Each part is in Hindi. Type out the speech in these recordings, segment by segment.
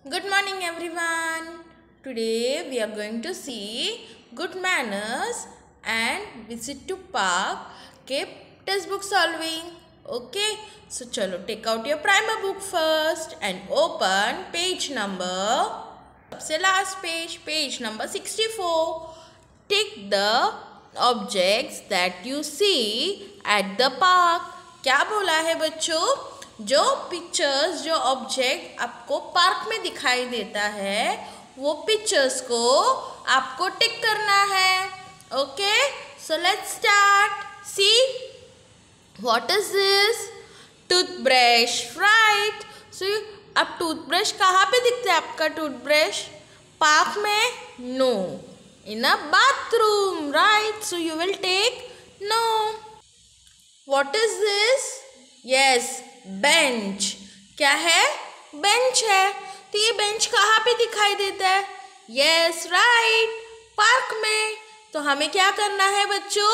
Good morning everyone. Today we are going to see good manners and visit to park के test book solving. Okay, so चलो take out your primer book first and open page number सबसे last page number 64. Tick the objects that you see at the park. क्या बोला है बच्चों? जो पिक्चर्स जो ऑब्जेक्ट आपको पार्क में दिखाई देता है वो पिक्चर्स को आपको टिक करना है. Okay, so let's start. See what is this? Toothbrush, right. So अब टूथब्रश कहाँ पे दिखता है आपका टूथब्रश? पार्क में? No, in a bathroom, right. So you will take no. What is this? Yes, bench. क्या है? बेंच है. तो ये बेंच कहाँ पे दिखाई देता है? यस, राइट, पार्क में. तो हमें क्या करना है बच्चों?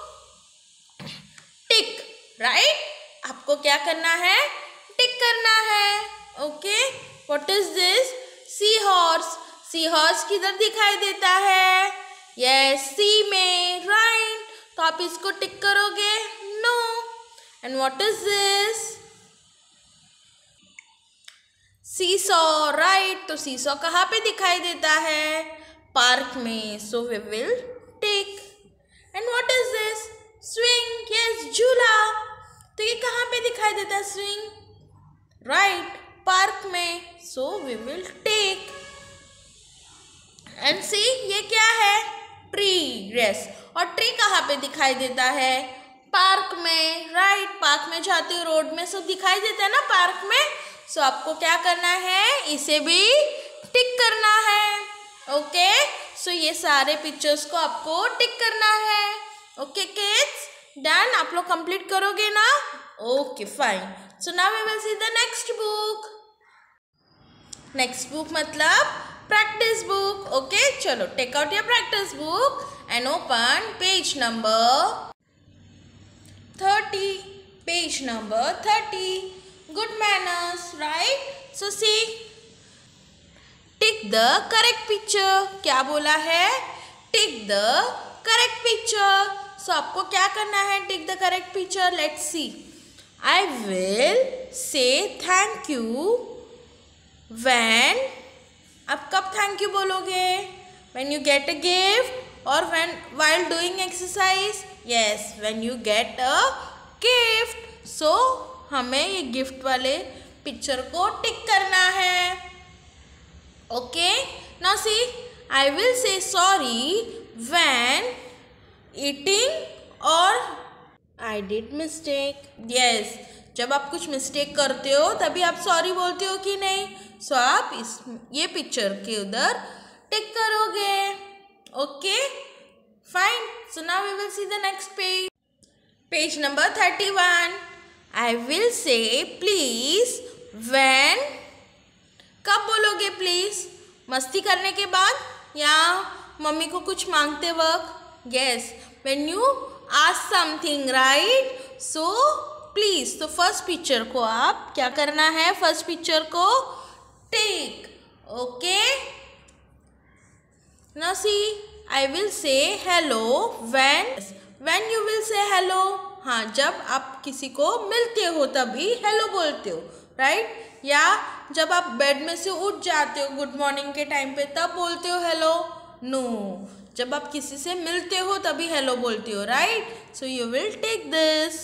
Tick, right. आपको क्या करना है? टिक करना है. Okay, what is this? Sea horse. Sea horse किधर दिखाई देता है? यस, सी में, राइट. तो आप इसको टिक करोगे? No. And what is this? Seesaw, right. तो सीसॉ कहाँ पे दिखाई देता है? पार्क में. So we will tick. And what is this? Swing. Yes, झूला. तो ये कहाँ पे दिखाई देता है स्विंग? राइट, पार्क में. So we will tick. And see, ये क्या है? ट्री. यस, और ट्री कहाँ पे दिखाई देता है? पार्क में, राइट. पार्क में जाते हो रोड में सब दिखाई देता है ना पार्क में. सो आपको क्या करना है? इसे भी टिक करना है. ओके, सो ये सारे पिक्चर्स को आपको टिक करना है. Okay kids, done? आप लोग कंप्लीट करोगे ना? Okay, fine. So now we will see the next book. Next book मतलब प्रैक्टिस बुक. ओके, चलो take out your practice book and open page number 30. Page number 30. Good manners, right? So see, tick the correct picture. क्या बोला है? Tick the correct picture. So आपको क्या करना है? Tick the correct picture. Let's see. I will say thank you when. आप कब thank you बोलोगे? When you get a gift or while doing exercise? Yes, when you get a gift. So हमें ये गिफ्ट वाले पिक्चर को टिक करना है. Okay, now see, I will say sorry when eating और आई डिड मिस्टेक. यस, जब आप कुछ मिस्टेक करते हो तभी आप सॉरी बोलते हो कि नहीं? सो आप ये पिक्चर के उधर टिक करोगे. Okay, fine. So now we will see the next page. Page number 31. I will say please when. कब बोलोगे प्लीज? मस्ती करने के बाद या मम्मी को कुछ मांगते वक्त? Yes, when you ask something, right? So please. तो फर्स्ट पिक्चर को आप क्या करना है? फर्स्ट पिक्चर को tick. Okay, now see, I will say hello when you will say hello. हाँ, जब आप किसी को मिलते हो तभी हेलो बोलते हो, राइट. या जब आप बेड में से उठ जाते हो गुड मॉर्निंग के टाइम पे तब बोलते हो हेलो? नो, जब आप किसी से मिलते हो तभी हेलो बोलते हो, right. So you will take this.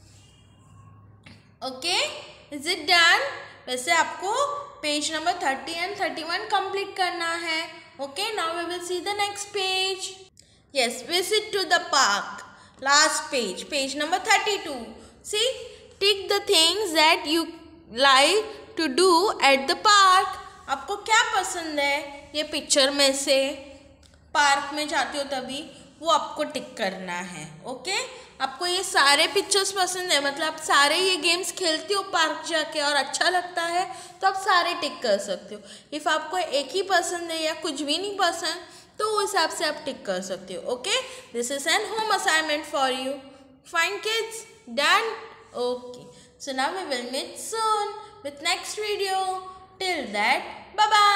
Okay, is it done? वैसे आपको पेज नंबर 30 एंड 31 कंप्लीट करना है. Okay, now we will see the next page. Yes, visit to the park. Last page number 32. See, tick the things that you like to do at the park. आपको क्या पसंद है ये पिक्चर में से? पार्क में जाते हो तभी वो आपको टिक करना है. ओके, आपको ये सारे पिक्चर्स पसंद है मतलब आप सारे ये गेम्स खेलते हो पार्क जाके और अच्छा लगता है तो आप सारे टिक कर सकते हो. इफ़ आपको एक ही पसंद है या कुछ भी नहीं पसंद तो उस हिसाब से आप टिक कर सकते हो. Okay, this is an home assignment for you. Fine kids, done? Okay, so now we will meet soon with next video. Till that, bye bye.